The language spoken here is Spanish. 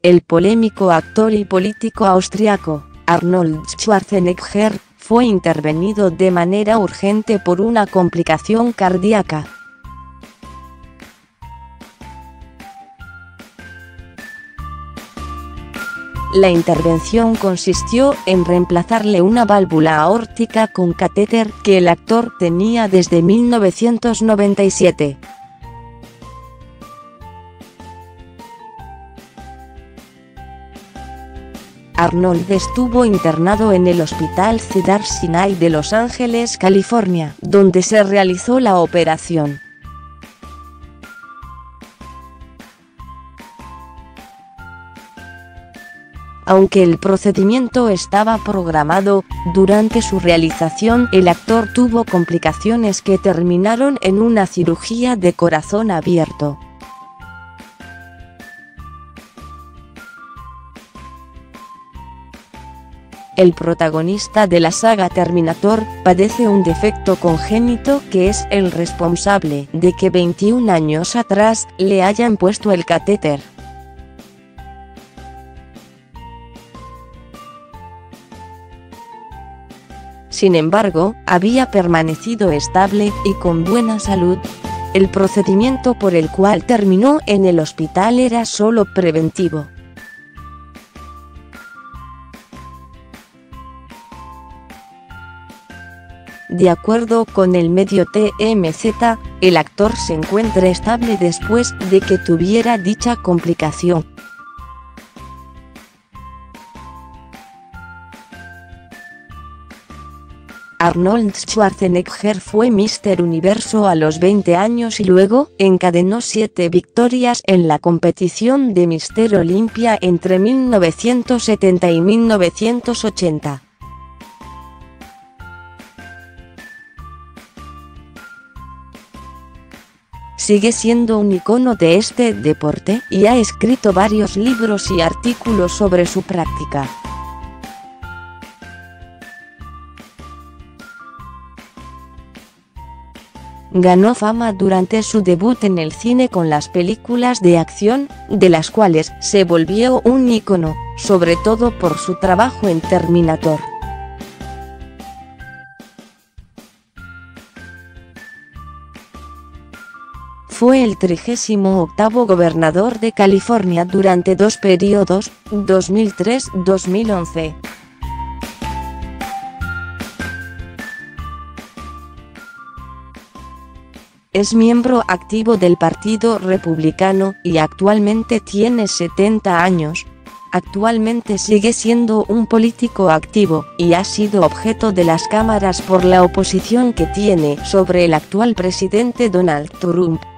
El polémico actor y político austriaco, Arnold Schwarzenegger, fue intervenido de manera urgente por una complicación cardíaca. La intervención consistió en reemplazarle una válvula aórtica con catéter que el actor tenía desde 1997. Arnold estuvo internado en el Hospital Cedars-Sinai de Los Ángeles, California, donde se realizó la operación. Aunque el procedimiento estaba programado, durante su realización el actor tuvo complicaciones que terminaron en una cirugía de corazón abierto. El protagonista de la saga Terminator padece un defecto congénito que es el responsable de que 21 años atrás le hayan puesto el catéter. Sin embargo, había permanecido estable y con buena salud. El procedimiento por el cual terminó en el hospital era solo preventivo. De acuerdo con el medio TMZ, el actor se encuentra estable después de que tuviera dicha complicación. Arnold Schwarzenegger fue Mr. Universo a los 20 años y luego encadenó 7 victorias en la competición de Mr. Olympia entre 1970 y 1980. Sigue siendo un icono de este deporte y ha escrito varios libros y artículos sobre su práctica. Ganó fama durante su debut en el cine con las películas de acción, de las cuales se volvió un ícono, sobre todo por su trabajo en Terminator. Fue el 38º gobernador de California durante 2 periodos, 2003-2011. Es miembro activo del Partido Republicano y actualmente tiene 70 años. Actualmente sigue siendo un político activo y ha sido objeto de las cámaras por la oposición que tiene sobre el actual presidente Donald Trump.